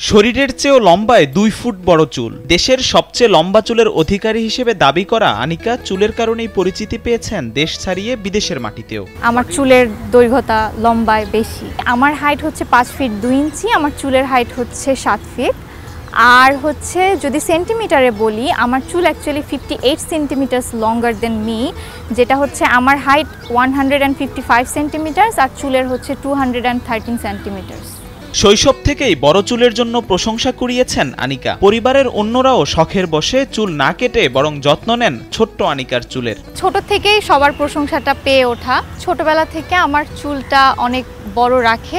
শরীরের চেয়েও লম্বায় 2 ফুট বড় চুল। দেশের সবচেয়ে লম্বা চুলের অধিকারী হিসেবে দাবি করা আনিকা চুলের কারণেই পরিচিতি পেয়েছেন দেশ ছাড়িয়ে বিদেশের মাটিতেও। আমার চুলের দৈর্ঘ্যতা লম্বায় বেশি। আমার হাইট হচ্ছে 5 ফিট 2 ইঞ্চি, আমার চুলের হাইট হচ্ছে 7 ফিট। আর হচ্ছে যদি সেন্টিমিটারে বলি, আমার চুল actually 58 centimetres longer than me, যেটা হচ্ছে আমার হাইট 155 সেন্টিমিটার্স আর চুলের হচ্ছে 213 সেন্টিমিটার্স। শৈশব থেকেই বড় চুলের জন্য প্রশংসা কুড়িয়েছেন আনিকা। পরিবারের অন্যরাও শখের বশে চুল না কেটে বরং যত্ন নেন ছোট্ট আনিকার চুলের। ছোট থেকেই সবার প্রশংসাটা পেয়ে ওঠা। ছোটবেলা থেকে আমার চুলটা অনেক বড় রাখে।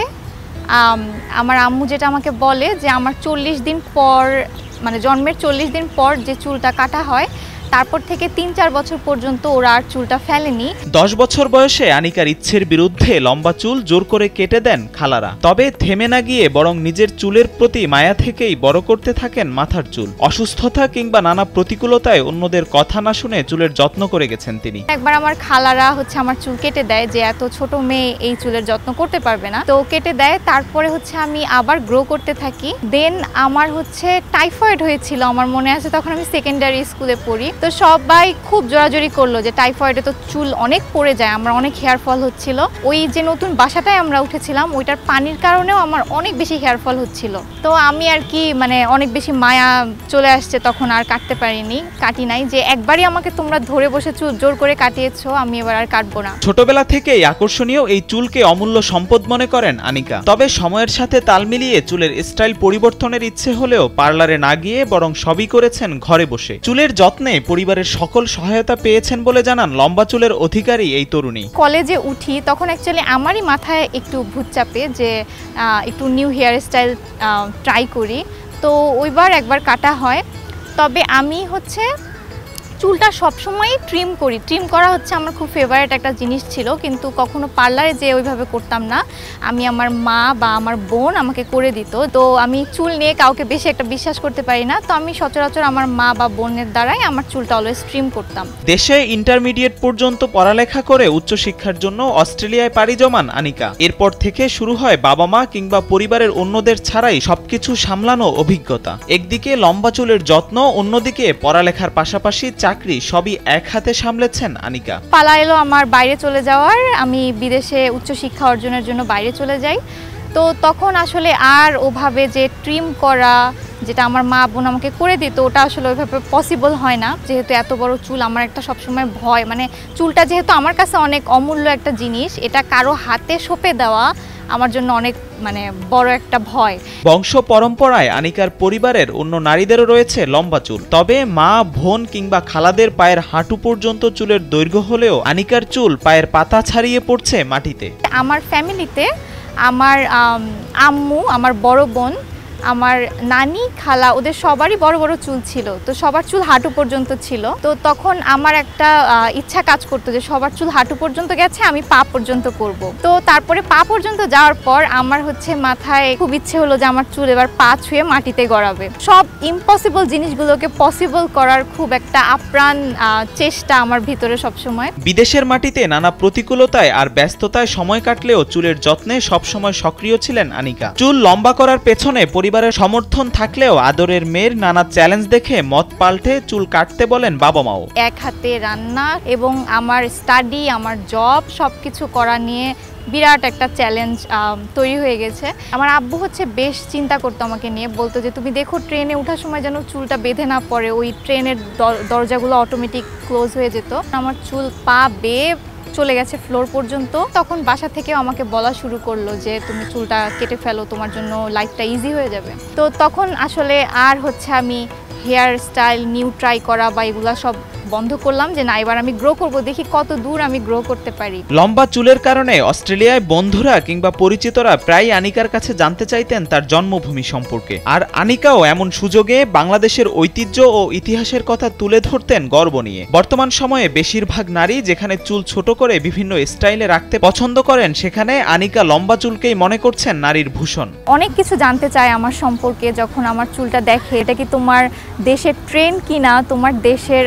আমার আম্মু যেটা আমাকে বলে যে আমার 40 দিন পর, মানে জন্মের 40 দিন পর যে চুলটা কাটা হয়, তারপর থেকে 3-4 বছর পর্যন্ত ওরা আর চুলটা ফেলেনি। 10 বছর বয়সে আনিকার ইচ্ছের বিরুদ্ধে লম্বা চুল জোর করে কেটে দেন খালারা। তবে থেমে না গিয়ে বরং নিজের চুলের প্রতি মায়া থেকেই বড় করতে থাকেন মাথার চুল। অসুস্থতা কিংবা নানা প্রতিকূলতায় অন্যদের কথা না শুনে চুলের যত্ন করে গেছেন তিনি। একবার আমার খালারা হচ্ছে আমার চুল কেটে দেয়, যে এত ছোট মেয়ে এই চুলের যত্ন করতে পারবে না, তো কেটে দেয়। তারপরে হচ্ছে আমি আবার গ্রো করতে থাকি। দেন আমার হচ্ছে টাইফয়েড হয়েছিল, আমার মনে আছে, তখন আমি সেকেন্ডারি স্কুলে পড়ি। তো সবাই খুব জোরাজোরি করলো যে টাইফয়েডে তো চুল অনেক পড়ে যায়, আমার অনেক হেয়ার ফল হচ্ছিল। ওই যে নতুন বাসাটায় আমরা উঠেছিলাম, ওইটার পানির কারণেও আমার অনেক বেশি হেয়ার ফল হচ্ছিল। তো আমি আর কি মানে অনেক বেশি মায়া চলে আসছে, তখন আর কাটতে পারিনি, কাটি নাই। যে একবারই আমাকে তোমরা ধরে বসে চুল জোর করে কাটিয়েছো, আমি এবার আর কাটবো না। ছোটবেলা থেকেই আকর্ষণীয় এই চুলকে অমূল্য সম্পদ মনে করেন আনিকা। তবে সময়ের সাথে তাল মিলিয়ে চুলের স্টাইল পরিবর্তনের ইচ্ছে হলেও পার্লারে না গিয়ে বরং সবই করেছেন ঘরে বসে। চুলের যত্নে পরিবারের সকল সহায়তা পেয়েছেন বলে জানান লম্বা চুলের অধিকারী এই তরুণী। কলেজে উঠি তখন অ্যাকচুয়ালি আমারই মাথায় একটু ভূত চাপে যে একটু নিউ হেয়ার স্টাইল ট্রাই করি। তো ওইবার একবার কাটা হয়। তবে আমি হচ্ছে চুলটা সবসময়ই ট্রিম করি। ট্রিম করা হচ্ছে আমার খুব ফেভারিট একটা জিনিস ছিল, কিন্তু কখনো পার্লারে যে ওইভাবে করতাম না। আমি আমার মা বা আমার বোন আমাকে করে দিত। তো আমি চুল নিয়ে কাউকে বেশি একটা বিশ্বাস করতে পারি না, তো আমি সচরাচর আমার মা বা বোনের দ্বারাই আমার চুলটা অলওয়েজ ট্রিম করতাম। দেশে ইন্টারমিডিয়েট পর্যন্ত পড়ালেখা করে উচ্চশিক্ষার জন্য অস্ট্রেলিয়ায় পাড়ি জমান আনিকা। এরপর থেকে শুরু হয় বাবা মা কিংবা পরিবারের অন্যদের ছাড়াই সবকিছু সামলানো অভিজ্ঞতা। একদিকে লম্বা চুলের যত্ন, অন্যদিকে পড়ালেখার পাশাপাশি চাকরি, সবই এক হাতে সামলেছেন আনিকা। পালা এলো আমার বাইরে চলে যাওয়ার। আমি বিদেশে উচ্চশিক্ষা অর্জনের জন্য বাইরে চলে যাই। তো তখন আসলে আর ওভাবে যে ট্রিম করা, যেটা আমার মা বোন আমাকে করে দিত, ওটা আসলে ওইভাবে পসিবল হয় না। যেহেতু এত বড় চুল, আমার একটা সবসময় ভয়, মানে চুলটা যেহেতু আমার কাছে অনেক অমূল্য একটা জিনিস, এটা কারো হাতে সঁপে দেওয়া আমার জন্য অনেক মানে বড় একটা ভয়। বংশ পরম্পরায় আনিকার পরিবারের অন্য নারীদেরও রয়েছে লম্বা চুল। তবে মা, বোন কিংবা খালাদের পায়ের হাঁটু পর্যন্ত চুলের দৈর্ঘ্য হলেও আনিকার চুল পায়ের পাতা ছাড়িয়ে পড়ছে মাটিতে। আমার ফ্যামিলিতে আমার আম্মু, আমার বড় বোন, আমার নানি, খালা, ওদের সবারই বড় বড় চুল ছিল। তো সবার চুল হাঁটু পর্যন্ত ছিল। তো তখন আমার একটা ইচ্ছা কাজ করতো যে সবার চুল হাঁটু পর্যন্ত গেছে, আমি পা পর্যন্ত করব। তো তারপরে পা পর্যন্ত যাওয়ার পর আমার হচ্ছে মাথায় খুব ইচ্ছে হলো যে আমার চুল এবার পা ছুঁয়ে মাটিতে গড়াবে। সব ইম্পসিবল জিনিসগুলোকে পসিবল করার খুব একটা আপ্রাণ চেষ্টা আমার ভিতরে সবসময়। বিদেশের মাটিতে নানা প্রতিকূলতায় আর ব্যস্ততায় সময় কাটলেও চুলের যত্নে সবসময় সক্রিয় ছিলেন আনিকা। চুল লম্বা করার পেছনে পরিবারের সমর্থন থাকলেও আদরের মেয়ের নানা চ্যালেঞ্জ দেখে মত পাল্টে চুল কাটতে বলেন বাবা মাও। এক হাতে রান্না এবং আমার স্টাডি, আমার জব সবকিছু করা নিয়ে বিরাট একটা চ্যালেঞ্জ তৈরি হয়ে গেছে। আমার আব্বু হচ্ছে বেশ চিন্তা করতো আমাকে নিয়ে, বলতো যে তুমি দেখো ট্রেনে ওঠার সময় যেন চুলটা বেঁধে না পড়ে, ওই ট্রেনের দরজাগুলো অটোমেটিক ক্লোজ হয়ে যেত। আমার চুল পা বেয়ে চলে গেছে ফ্লোর পর্যন্ত। তখন বাসা থেকেও আমাকে বলা শুরু করলো যে তুমি চুলটা কেটে ফেলো, তোমার জন্য লাইফটা ইজি হয়ে যাবে। তো তখন আসলে আর হচ্ছে আমি হেয়ার স্টাইল নিউ ট্রাই করা বা এগুলা সব বন্ধ করলাম, যে না, এবার আমি গ্রো করব, দেখি কত দূর আমি গ্রো করতে পারি। লম্বা চুলের কারণে অস্ট্রেলিয়ায় বন্ধুরা কিংবা পরিচিতরা প্রায় আনিকার কাছে জানতে চাইতেন তার জন্মভূমি সম্পর্কে। আর আনিকাও এমন সুযোগে বাংলাদেশের ঐতিহ্য ও ইতিহাসের কথা তুলে ধরতেন গর্ব নিয়ে। বর্তমান সময়ে বেশিরভাগ নারী যেখানে চুল ছোট করে বিভিন্ন স্টাইলে রাখতে পছন্দ করেন, সেখানে আনিকা লম্বা চুলকেই মনে করছেন নারীর ভূষণ। অনেক কিছু জানতে চায় আমার সম্পর্কে। যখন আমার চুলটা দেখে, এটা কি তোমার দেশের ট্রেন্ড কিনা, তোমার দেশের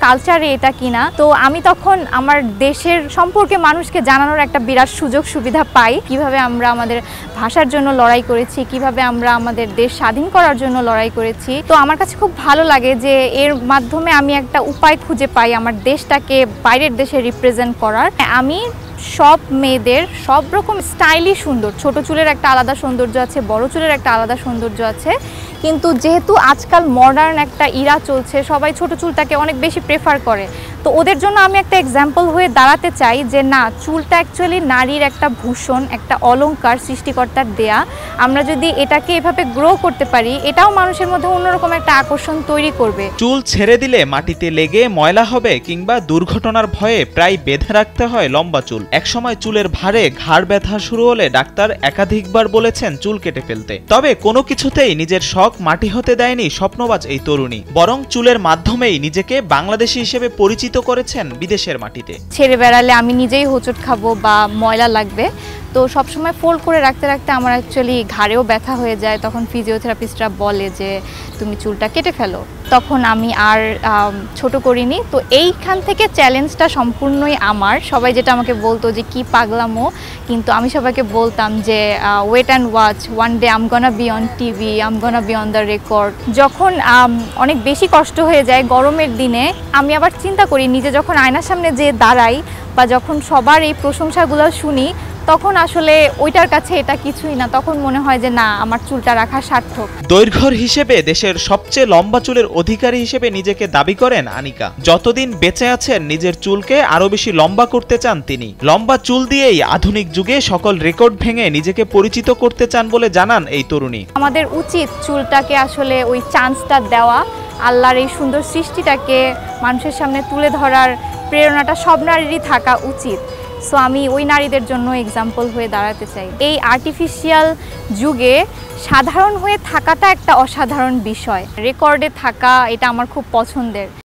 কালচারে এটা কিনা। তো আমি তখন আমার দেশের সম্পর্কে মানুষকে জানানোর একটা বিরাট সুযোগ সুবিধা পাই, কিভাবে আমরা আমাদের ভাষার জন্য লড়াই করেছি, কিভাবে আমরা আমাদের দেশ স্বাধীন করার জন্য লড়াই করেছি। তো আমার কাছে খুব ভালো লাগে যে এর মাধ্যমে আমি একটা উপায় খুঁজে পাই আমার দেশটাকে বাইরের দেশে রিপ্রেজেন্ট করার। আমি সব মেয়েদের সব রকম স্টাইলই সুন্দর, ছোট চুলের একটা আলাদা সৌন্দর্য আছে, বড় চুলের একটা আলাদা সৌন্দর্য আছে, কিন্তু যেহেতু আজকাল মডার্ন একটা ইরা চলছে, সবাই ছোট চুলটাকে অনেক বেশি প্রেফার করে। তো ওদের জন্য আমি একটা এক্সাম্পল হয়ে দাঁড়াতে চাই যে না, চুলটা অ্যাকচুয়ালি নারীর একটা ভূষণ, একটা অলংকার সৃষ্টিকর্তার দেয়া। আমরা যদি এটাকে এভাবে গ্রো করতে পারি, এটাও মানুষের মধ্যে অন্যরকম একটা আকর্ষণ তৈরি করবে। চুল ছেড়ে দিলে মাটিতে লেগে ময়লা হবে কিংবা দুর্ঘটনার ভয়ে প্রায় বেঁধে রাখতে হয় লম্বা চুল। একসময় চুলের ভারে ঘাড় ব্যথা শুরু হলে ডাক্তার একাধিকবার বলেছেন চুল কেটে ফেলতে। তবে কোনো কিছুতেই নিজের শখ মাটি হতে দেয়নি স্বপ্নবাজ এই তরুণী, বরং চুলের মাধ্যমেই নিজেকে বাংলাদেশী হিসেবে পরিচিত করেছেন বিদেশের মাটিতে। ছেড়ে বেড়ালে আমি নিজেই হোঁচট খাবো বা ময়লা লাগবে, তো সবসময় ফোল্ড করে রাখতে রাখতে আমার অ্যাকচুয়ালি ঘাড়েও ব্যথা হয়ে যায়। তখন ফিজিওথেরাপিস্টরা বলে যে তুমি চুলটা কেটে ফেলো। তখন আমি আর ছোট করিনি। তো এইখান থেকে চ্যালেঞ্জটা সম্পূর্ণই আমার। সবাই যেটা আমাকে বলতো যে কি পাগলামো, কিন্তু আমি সবাইকে বলতাম যে wait and watch, one day am gonna be on TV, am gonna be on the record. যখন অনেক বেশি কষ্ট হয়ে যায় গরমের দিনে, আমি আবার চিন্তা করি নিজে যখন আয়নার সামনে যে দাঁড়াই বা যখন সবার এই প্রশংসাগুলো শুনি, তখন আসলে ওইটার কাছে এটা কিছুই না। তখন মনে হয় যে না, আমার চুলটা রাখা সার্থক। দৈর্ঘ্যর হিসেবে দেশের সবচেয়ে লম্বা চুলের অধিকারী হিসেবে নিজেকে দাবি করেন আনিকা। যতদিন বেঁচে আছেন নিজের চুলকে আরো বেশি লম্বা করতে চান তিনি। লম্বা চুল দিয়েই আধুনিক যুগে সকল রেকর্ড ভেঙে নিজেকে পরিচিত করতে চান বলে জানান এই তরুণী। আমাদের উচিত চুলটাকে আসলে ওই চান্সটা দেওয়া, আল্লাহর এই সুন্দর সৃষ্টিটাকে মানুষের সামনে তুলে ধরার প্রেরণাটা সব নারীরই থাকা উচিত। সো আমি ওই নারীদের জন্য এক্সাম্পল হয়ে দাঁড়াতে চাই। এই আর্টিফিশিয়াল যুগে সাধারণ হয়ে থাকাটা একটা অসাধারণ বিষয়। রেকর্ডে থাকা এটা আমার খুব পছন্দের।